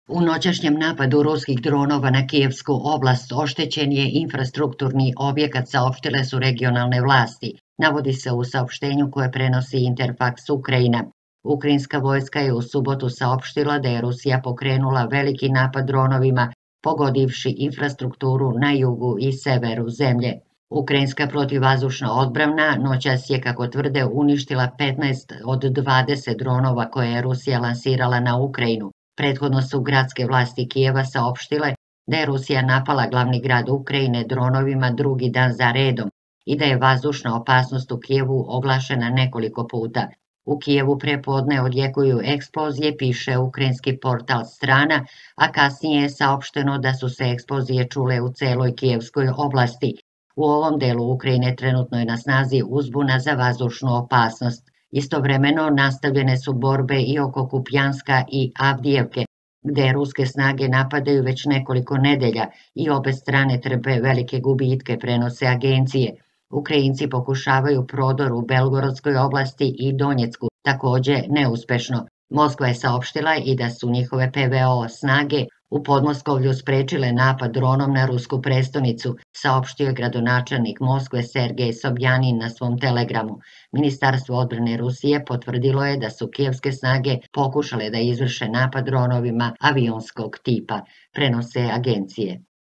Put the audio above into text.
U noćašnjem napadu ruskih dronova na Kijevsku oblast oštećen je infrastrukturni objekat, saopštile su regionalne vlasti, navodi se u saopštenju koje prenosi Interfax Ukrajina. Ukrajinska vojska je u subotu saopštila da je Rusija pokrenula veliki napad dronovima, pogodivši infrastrukturu na jugu i severu zemlje. Ukrajinska protivvazdušna odbrana noćas je, kako tvrde, uništila 15 od 20 dronova koje je Rusija lansirala na Ukrajinu. Prethodno su gradske vlasti Kijeva saopštile da je Rusija napala glavni grad Ukrajine dronovima drugi dan za redom i da je vazdušna opasnost u Kijevu oglašena nekoliko puta. U Kijevu prepodne odjekuju eksplozije, piše ukrajinski portal Strana, a kasnije je saopšteno da su se eksplozije čule u celoj Kijevskoj oblasti. U ovom delu Ukrajine trenutno je na snazi uzbuna za vazdušnu opasnost. Istovremeno nastavljene su borbe i oko Kupjanska i Avdijevke, gde ruske snage napadaju već nekoliko nedelja i obe strane trpe velike gubitke, prenose agencije. Ukrajinci pokušavaju prodor u Belgorodskoj oblasti i Donjecku, takođe neuspešno. Moskva je saopštila i da su njihove PVO snage u Podmoskovlju sprečile napad dronom na rusku prestonicu, saopštio je gradonačelnik Moskve Sergej Sobjanin na svom telegramu. Ministarstvo odbrane Rusije potvrdilo je da su kijevske snage pokušale da izvrše napad dronovima avionskog tipa, prenose agencije.